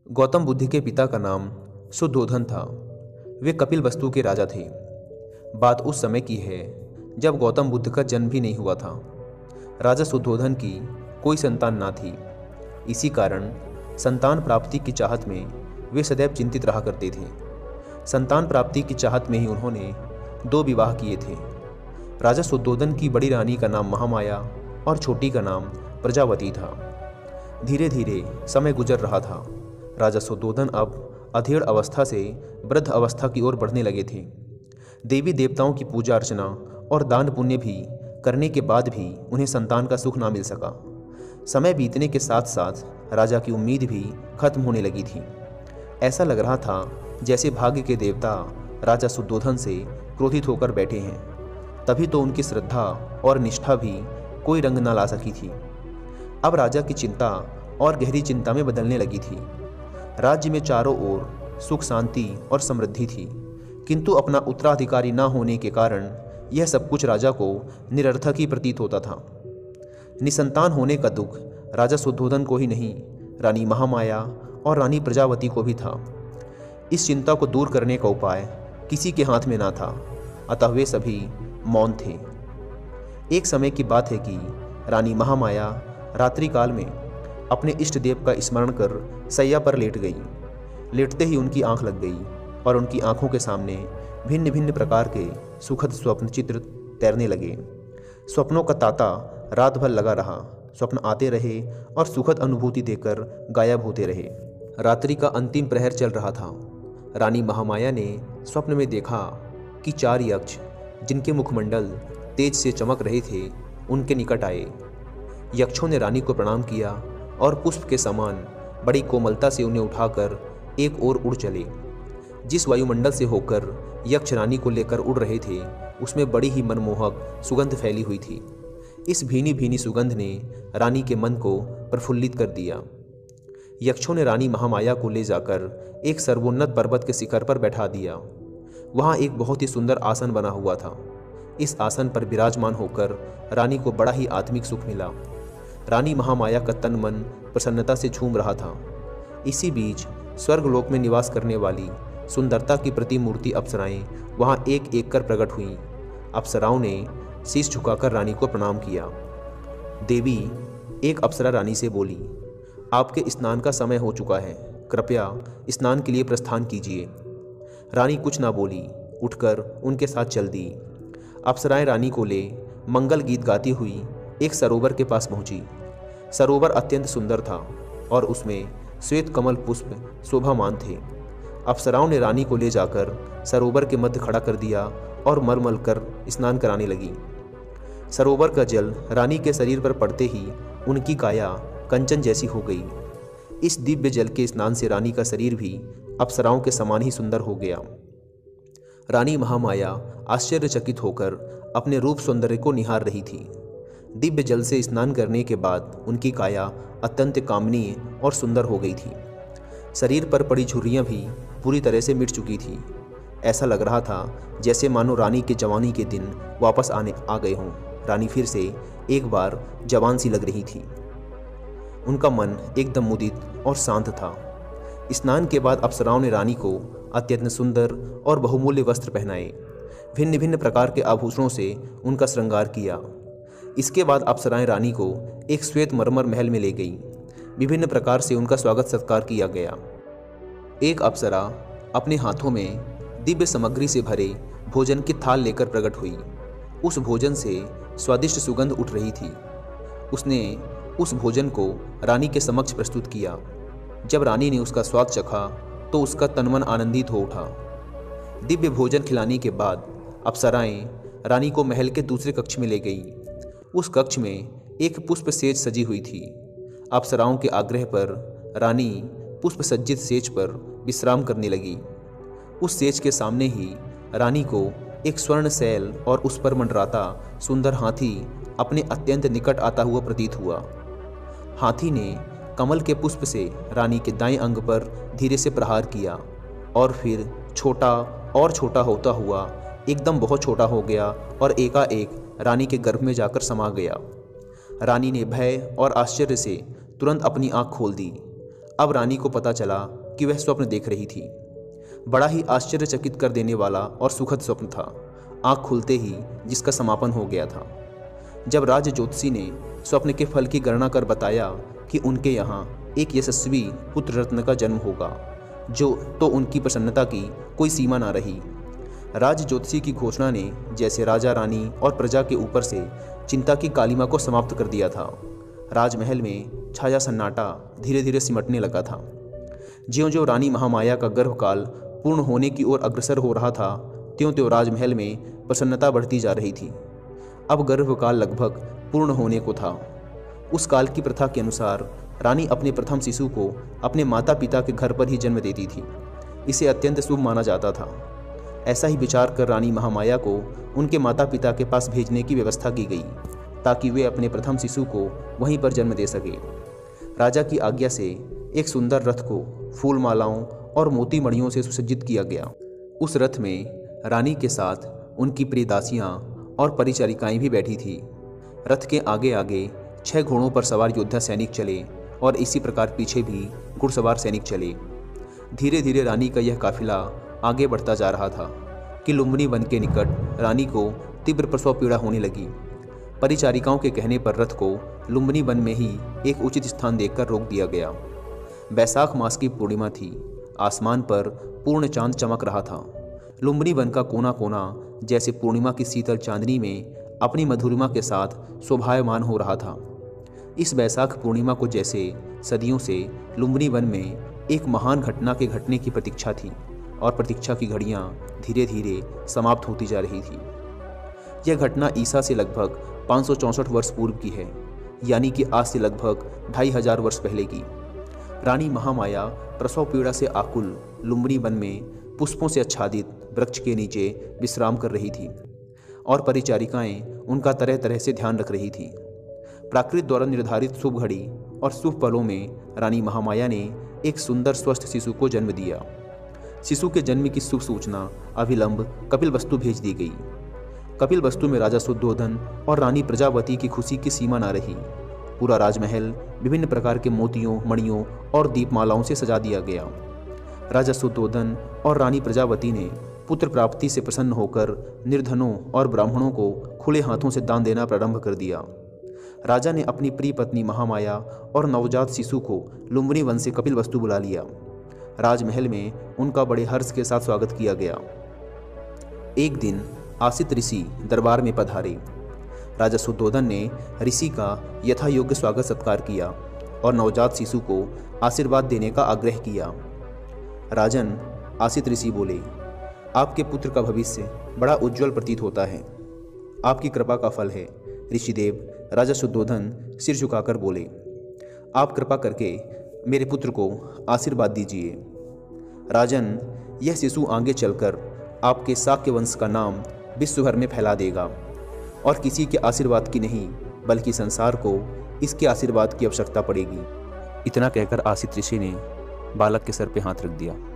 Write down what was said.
गौतम बुद्ध के पिता का नाम शुद्धोधन था। वे कपिलवस्तु के राजा थे। बात उस समय की है जब गौतम बुद्ध का जन्म भी नहीं हुआ था। राजा शुद्धोधन की कोई संतान ना थी। इसी कारण संतान प्राप्ति की चाहत में वे सदैव चिंतित रहा करते थे। संतान प्राप्ति की चाहत में ही उन्होंने 2 विवाह किए थे। राजा शुद्धोधन की बड़ी रानी का नाम महामाया और छोटी का नाम प्रजावती था। धीरे धीरे समय गुजर रहा था। राजा शुद्धोधन अब अधेड़ अवस्था से वृद्ध अवस्था की ओर बढ़ने लगे थे। देवी देवताओं की पूजा अर्चना और दान पुण्य भी करने के बाद भी उन्हें संतान का सुख ना मिल सका। समय बीतने के साथ साथ राजा की उम्मीद भी खत्म होने लगी थी। ऐसा लग रहा था जैसे भाग्य के देवता राजा शुद्धोधन से क्रोधित होकर बैठे हैं। तभी तो उनकी श्रद्धा और निष्ठा भी कोई रंग ना ला सकी थी। अब राजा की चिंता और गहरी चिंता में बदलने लगी थी। राज्य में चारों ओर सुख शांति और समृद्धि थी, किंतु अपना उत्तराधिकारी न होने के कारण यह सब कुछ राजा को निरर्थक ही प्रतीत होता था। निसंतान होने का दुख राजा शुद्धोधन को ही नहीं, रानी महामाया और रानी प्रजावती को भी था। इस चिंता को दूर करने का उपाय किसी के हाथ में ना था, अतः वे सभी मौन थे। एक समय की बात है कि रानी महामाया रात्रि काल में अपने इष्ट देव का स्मरण कर सैया पर लेट गई। लेटते ही उनकी आंख लग गई और उनकी आंखों के सामने भिन्न भिन्न प्रकार के सुखद स्वप्न चित्र तैरने लगे। स्वप्नों का तांता रात भर लगा रहा। स्वप्न आते रहे और सुखद अनुभूति देकर गायब होते रहे। रात्रि का अंतिम प्रहर चल रहा था। रानी महामाया ने स्वप्न में देखा कि 4 यक्ष, जिनके मुखमंडल तेज से चमक रहे थे, उनके निकट आए। यक्षों ने रानी को प्रणाम किया और पुष्प के समान बड़ी कोमलता से उन्हें उठाकर एक ओर उड़ चले। जिस वायुमंडल से होकर यक्ष रानी को लेकर उड़ रहे थे, उसमें बड़ी ही मनमोहक सुगंध फैली हुई थी। इस भीनी भीनी सुगंध ने रानी के मन को प्रफुल्लित कर दिया। यक्षों ने रानी महामाया को ले जाकर एक सर्वोन्नत पर्वत के शिखर पर बैठा दिया। वहाँ एक बहुत ही सुंदर आसन बना हुआ था। इस आसन पर विराजमान होकर रानी को बड़ा ही आत्मिक सुख मिला। रानी महामाया का तन मन प्रसन्नता से झूम रहा था। इसी बीच स्वर्गलोक में निवास करने वाली सुंदरता की प्रतिमूर्ति अप्सराएं वहाँ एक एक कर प्रकट हुईं। अप्सराओं ने शीश झुकाकर रानी को प्रणाम किया। देवी, एक अप्सरा रानी से बोली, आपके स्नान का समय हो चुका है, कृपया स्नान के लिए प्रस्थान कीजिए। रानी कुछ ना बोली, उठकर उनके साथ चल दी। अप्सराएं रानी को ले मंगल गीत गाती हुई एक सरोवर के पास पहुंची। सरोवर अत्यंत सुंदर था और उसमें श्वेत कमल पुष्प शोभामान थे। अप्सराओं ने रानी को ले जाकर सरोवर के मध्य खड़ा कर दिया और मलमल कर स्नान कराने लगी। सरोवर का जल रानी के शरीर पर पड़ते ही उनकी काया कंचन जैसी हो गई। इस दिव्य जल के स्नान से रानी का शरीर भी अप्सराओं के समान ही सुंदर हो गया। रानी महामाया आश्चर्यचकित होकर अपने रूप सौंदर्य को निहार रही थी। दिव्य जल से स्नान करने के बाद उनकी काया अत्यंत कामनीय और सुंदर हो गई थी। शरीर पर पड़ी झुर्रियाँ भी पूरी तरह से मिट चुकी थी। ऐसा लग रहा था जैसे मानो रानी के जवानी के दिन वापस आ गए हों। रानी फिर से एक बार जवान सी लग रही थी। उनका मन एकदम मुदित और शांत था। स्नान के बाद अप्सराओं ने रानी को अत्यंत सुंदर और बहुमूल्य वस्त्र पहनाए। भिन्न भिन्न प्रकार के आभूषणों से उनका श्रृंगार किया। इसके बाद अप्सराएं रानी को एक श्वेत मरमर महल में ले गईं। विभिन्न प्रकार से उनका स्वागत सत्कार किया गया। एक अप्सरा अपने हाथों में दिव्य सामग्री से भरे भोजन की थाल लेकर प्रकट हुई। उस भोजन से स्वादिष्ट सुगंध उठ रही थी। उसने उस भोजन को रानी के समक्ष प्रस्तुत किया। जब रानी ने उसका स्वाद चखा तो उसका तनमन आनंदित हो उठा। दिव्य भोजन खिलाने के बाद अप्सराएं रानी को महल के दूसरे कक्ष में ले गईं। उस कक्ष में एक पुष्प सेज सजी हुई थी। अप्सराओं के आग्रह पर रानी पुष्प सज्जित सेज पर विश्राम करने लगी। उस सेज के सामने ही रानी को एक स्वर्ण शैल और उस पर मंडराता सुंदर हाथी अपने अत्यंत निकट आता हुआ प्रतीत हुआ। हाथी ने कमल के पुष्प से रानी के दाएं अंग पर धीरे से प्रहार किया और फिर छोटा और छोटा होता हुआ एकदम बहुत छोटा हो गया और एकाएक रानी के गर्भ में जाकर समा गया। रानी ने भय और आश्चर्य से तुरंत अपनी आंख खोल दी। अब रानी को पता चला कि वह स्वप्न देख रही थी। बड़ा ही आश्चर्यचकित कर देने वाला और सुखद स्वप्न था, आंख खुलते ही जिसका समापन हो गया था। जब राज ज्योतिषी ने स्वप्न के फल की गणना कर बताया कि उनके यहाँ एक यशस्वी पुत्र रत्न का जन्म होगा, तो उनकी प्रसन्नता की कोई सीमा ना रही। राज ज्योतिषी की घोषणा ने जैसे राजा रानी और प्रजा के ऊपर से चिंता की कालिमा को समाप्त कर दिया था। राजमहल में छाया सन्नाटा धीरे धीरे सिमटने लगा था। ज्यों-ज्यों रानी महामाया का गर्भकाल पूर्ण होने की ओर अग्रसर हो रहा था, त्यों-त्यों राजमहल में प्रसन्नता बढ़ती जा रही थी। अब गर्भकाल लगभग पूर्ण होने को था। उस काल की प्रथा के अनुसार रानी अपने प्रथम शिशु को अपने माता पिता के घर पर ही जन्म देती थी। इसे अत्यंत शुभ माना जाता था। ऐसा ही विचार कर रानी महामाया को उनके माता पिता के पास भेजने की व्यवस्था की गई, ताकि वे अपने प्रथम शिशु को वहीं पर जन्म दे सके। राजा की आज्ञा से एक सुंदर रथ को फूल मालाओं और मोती मणियों से सुसज्जित किया गया। उस रथ में रानी के साथ उनकी प्रिय दासियां और परिचारिकाएं भी बैठी थी। रथ के आगे आगे 6 घोड़ों पर सवार योद्धा सैनिक चले और इसी प्रकार पीछे भी घुड़सवार सैनिक चले। धीरे धीरे रानी का यह काफिला आगे बढ़ता जा रहा था कि लुम्बिनी वन के निकट रानी को तीव्र प्रसव पीड़ा होने लगी। परिचारिकाओं के कहने पर रथ को लुम्बिनी वन में ही एक उचित स्थान देखकर रोक दिया गया। बैसाख मास की पूर्णिमा थी। आसमान पर पूर्ण चांद चमक रहा था। लुम्बिनी वन का कोना कोना जैसे पूर्णिमा की शीतल चांदनी में अपनी मधुरिमा के साथ शोभायमान हो रहा था। इस बैसाख पूर्णिमा को जैसे सदियों से लुम्बिनी वन में एक महान घटना के घटने की प्रतीक्षा थी, और प्रतीक्षा की घड़ियां धीरे धीरे समाप्त होती जा रही थी। यह घटना ईसा से लगभग 564 वर्ष पूर्व की है, यानी कि आज से लगभग 2500 वर्ष पहले की। रानी महामाया प्रसव पीड़ा से आकुल लुम्बिनी वन में पुष्पों से आच्छादित वृक्ष के नीचे विश्राम कर रही थी, और परिचारिकाएं उनका तरह तरह से ध्यान रख रही थी। प्राकृत द्वारा निर्धारित शुभ घड़ी और शुभ पलों में रानी महामाया ने एक सुंदर स्वस्थ शिशु को जन्म दिया। शिशु के जन्म की शुभ सूचना अविलंब कपिलवस्तु भेज दी गई। कपिलवस्तु में राजा शुद्धोधन और रानी प्रजावती की खुशी की सीमा न रही। पूरा राजमहल विभिन्न प्रकार के मोतियों, मणियों और दीपमालाओं से सजा दिया गया। राजा शुद्धोधन और रानी प्रजावती ने पुत्र प्राप्ति से प्रसन्न होकर निर्धनों और ब्राह्मणों को खुले हाथों से दान देना प्रारंभ कर दिया। राजा ने अपनी प्रिय पत्नी महामाया और नवजात शिशु को लुम्बिनी वन से कपिलवस्तु बुला लिया। राजमहल में उनका बड़े हर्ष के साथ स्वागत किया गया। एक दिन आसित ऋषि दरबार में पधारे। राजा शुद्धोधन ने ऋषि का यथा योग्य स्वागत सत्कार किया और नवजात शिशु को आशीर्वाद देने का आग्रह किया। राजन, आसित ऋषि बोले, आपके पुत्र का भविष्य बड़ा उज्जवल प्रतीत होता है। आपकी कृपा का फल है। ऋषिदेव राजा शुद्धोधन सिर झुकाकर बोले, आप कृपा करके मेरे पुत्र को आशीर्वाद दीजिए। राजन, यह शिशु आगे चलकर आपके शाक्य वंश का नाम विश्व भर में फैला देगा, और किसी के आशीर्वाद की नहीं बल्कि संसार को इसके आशीर्वाद की आवश्यकता पड़ेगी। इतना कहकर आसित ऋषि ने बालक के सर पे हाथ रख दिया।